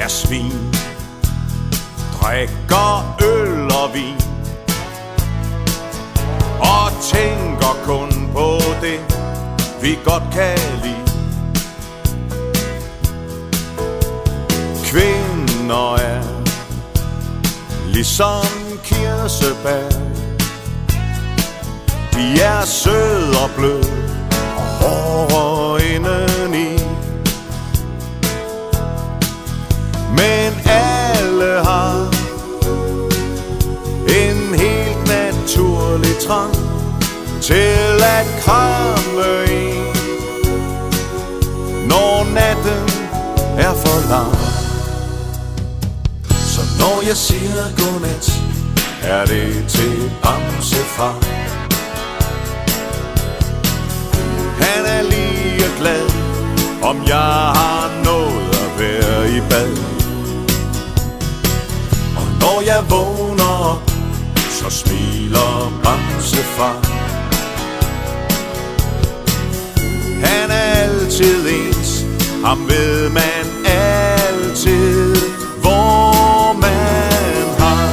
er svin, drikker øl og vin og tænker kun på det, vi godt kan lide. Kvinder er ligesom kirsebær, de er søde og bløde og hårde indeni. Men alle har en helt naturlig trang til at kramme en, når natten er for lang. Så når jeg siger godnat, er det til Bamsefar. Han er lige glad, om jeg har nået at være i bad. Og når jeg vågner op, så smiler Bamsefar. Han er altid ens, ham ved man altid, hvor man har.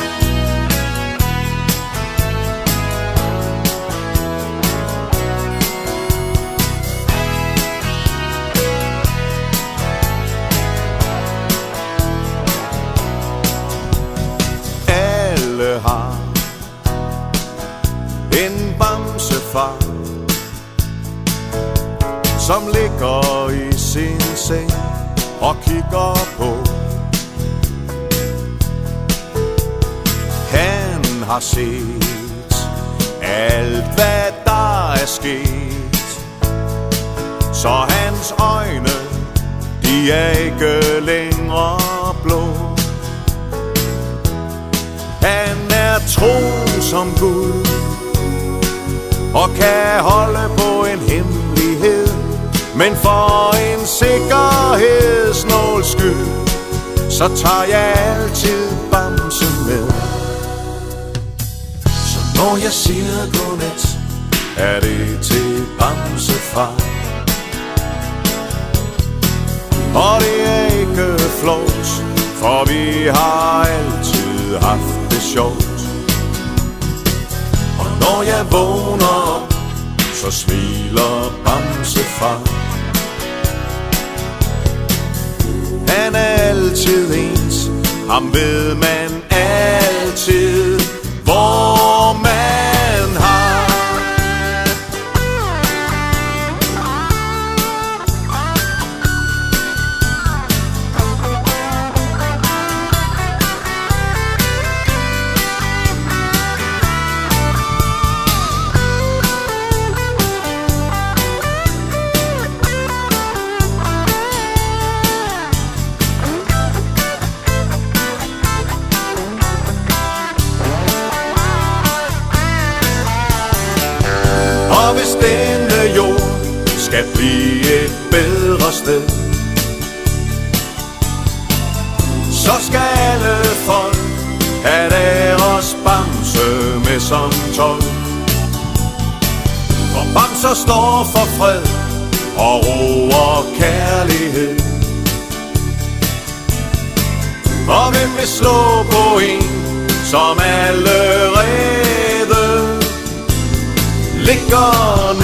Alle har en Bamsefar, som ligger i sin seng og kigger på. Han har set alt, hvad der er sket, så hans øjne, de er ikke længere blå. Han er tro som Gud og kan holde på en hemmelighed, men for en sikkerhedsnåls skyld, så tager jeg altid Bamse med. Så når jeg siger godnat, er det til Bamsefar. Og det er ikke flot, for vi har altid haft det sjovt. Og når jeg vågner op, så smiler Bamsefar. Han er altid ens, ham ved man altid, hvor man har. Og hvis denne jord skal blive et bedre sted, så skal alle folk have deres Bamse med som tolk. For Bamser står for fred og ro og kærlighed. Og hvem vil slå på en, som allerede ligger